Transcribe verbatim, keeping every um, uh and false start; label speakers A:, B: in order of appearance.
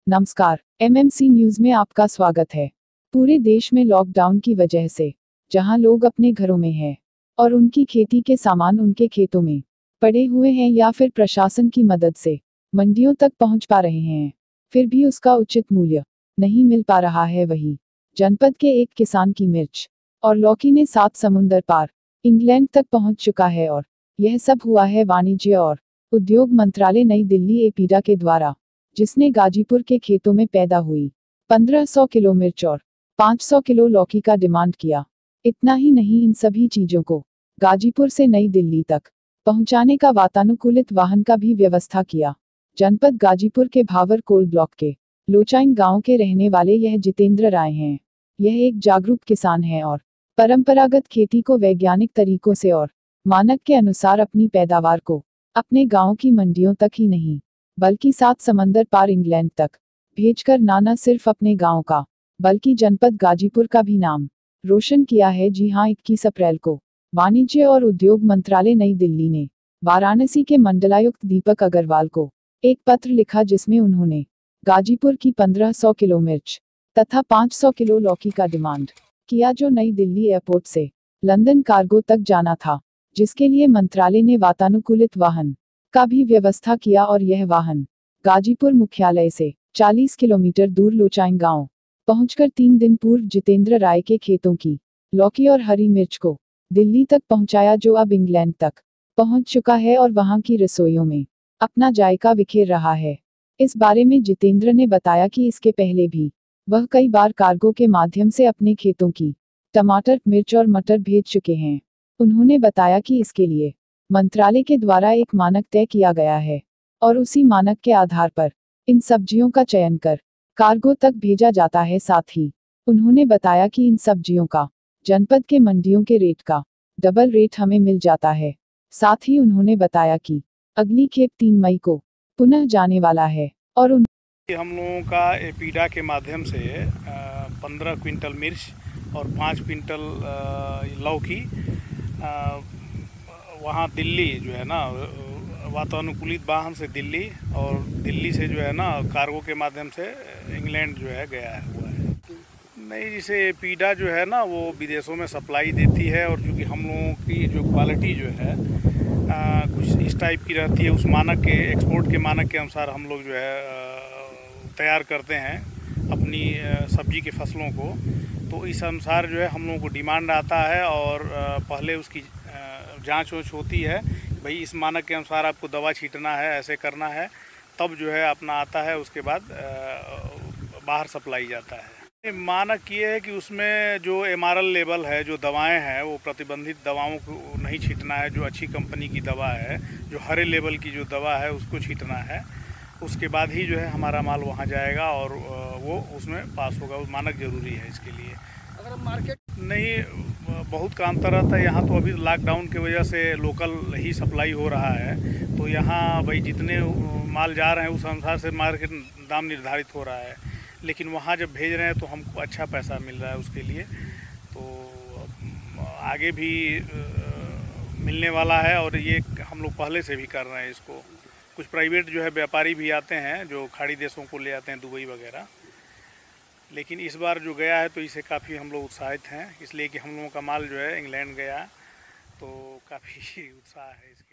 A: नमस्कार, MMC news में आपका स्वागत है। पूरे देश में लॉकडाउन की वजह से जहां लोग अपने घरों में हैं और उनकी खेती के सामान उनके खेतों में पड़े हुए हैं या फिर प्रशासन की मदद से मंडियों तक पहुंच पा रहे हैं, फिर भी उसका उचित मूल्य नहीं मिल पा रहा है। वही जनपद के एक किसान की मिर्च और लौकी ने सात समुंदर पार इंग्लैंड तक पहुंच चुका है और यह सब हुआ है वाणिज्य और उद्योग मंत्रालय नई दिल्ली एपीडा के द्वारा, जिसने गाजीपुर के खेतों में पैदा हुई पंद्रह सौ किलो मिर्च और पाँच सौ किलो लौकी का डिमांड किया। इतना ही नहीं, इन सभी चीजों को गाजीपुर से नई दिल्ली तक पहुंचाने का वातानुकूलित वाहन का भी व्यवस्था किया। जनपद गाजीपुर के भावर कोल ब्लॉक के लोचाइन गांव के रहने वाले यह जितेंद्र राय हैं। यह एक जागरूक किसान है और परंपरागत खेती को वैज्ञानिक तरीकों से और मानक के अनुसार अपनी पैदावार को अपने गांव की मंडियों तक ही नहीं बल्कि सात समंदर पार इंग्लैंड तक भेजकर ना न सिर्फ अपने गांव का बल्कि जनपद गाजीपुर का भी नाम रोशन किया है। जी हां, इक्कीस अप्रैल को वाणिज्य और उद्योग मंत्रालय नई दिल्ली ने वाराणसी के मंडलायुक्त दीपक अग्रवाल को एक पत्र लिखा, जिसमें उन्होंने गाजीपुर की पंद्रह सौ किलो मिर्च तथा पाँच सौ किलो लौकी का डिमांड किया, जो नई दिल्ली एयरपोर्ट से लंदन कार्गो तक जाना था, जिसके लिए मंत्रालय ने वातानुकूलित वाहन का भी व्यवस्था किया और यह वाहन गाजीपुर मुख्यालय से चालीस किलोमीटर दूर लोचाइन गांव पहुंचकर तीन दिन पूर्व जितेंद्र राय के खेतों की लौकी और हरी मिर्च को दिल्ली तक पहुंचाया, जो अब इंग्लैंड तक पहुंच चुका है और वहां की रसोइयों में अपना जायका बिखेर रहा है। इस बारे में जितेंद्र ने बताया कि इसके पहले भी वह कई बार कार्गो के माध्यम से अपने खेतों की टमाटर, मिर्च और मटर भेज चुके हैं। उन्होंने बताया कि इसके लिए मंत्रालय के द्वारा एक मानक तय किया गया है और उसी मानक के आधार पर इन सब्जियों का चयन कर कार्गो तक भेजा जाता है। साथ ही उन्होंने बताया कि इन सब्जियों का जनपद के मंडियों के रेट का डबल रेट हमें मिल जाता है। साथ ही उन्होंने बताया कि अगली खेप तीन मई को पुनः जाने वाला है और उन
B: हम लोगों का एपीडा के माध्यम से पंद्रह क्विंटल मिर्च और पाँच क्विंटल लौकी वहाँ दिल्ली जो है ना वातानुकूलित वाहन से दिल्ली और दिल्ली से जो है ना कार्गो के माध्यम से इंग्लैंड जो है गया है हुआ है। नहीं, जैसे एपीडा जो है ना वो विदेशों में सप्लाई देती है और चूँकि हम लोगों की जो क्वालिटी जो है आ, कुछ इस टाइप की रहती है, उस मानक के एक्सपोर्ट के मानक के अनुसार हम लोग जो है तैयार करते हैं अपनी सब्जी के फसलों को। तो इस अनुसार जो है हम लोगों को डिमांड आता है और पहले उसकी जांच वाँच होती है, भाई इस मानक के अनुसार आपको दवा छींटना है, ऐसे करना है, तब जो है अपना आता है। उसके बाद बाहर सप्लाई जाता है। मानक ये है कि उसमें जो एमआरएल लेवल है, जो दवाएं हैं वो प्रतिबंधित दवाओं को नहीं छींटना है। जो अच्छी कंपनी की दवा है, जो हरे लेवल की जो दवा है उसको छींटना है। उसके बाद ही जो है हमारा माल वहाँ जाएगा और वो उसमें पास होगा। वो मानक ज़रूरी है इसके लिए। अगर मार्केट नहीं, बहुत का अंतर रहता है। यहाँ तो अभी लॉकडाउन की वजह से लोकल ही सप्लाई हो रहा है, तो यहाँ भाई जितने माल जा रहे हैं उस अनुसार से मार्केट दाम निर्धारित हो रहा है। लेकिन वहाँ जब भेज रहे हैं तो हमको अच्छा पैसा मिल रहा है उसके लिए, तो आगे भी मिलने वाला है। और ये हम लोग पहले से भी कर रहे हैं इसको। कुछ प्राइवेट जो है व्यापारी भी आते हैं जो खाड़ी देशों को ले आते हैं, दुबई वगैरह। लेकिन इस बार जो गया है तो इसे काफ़ी हम लोग उत्साहित हैं, इसलिए कि हम लोगों का माल जो है इंग्लैंड गया, तो काफ़ी उत्साह है इसके।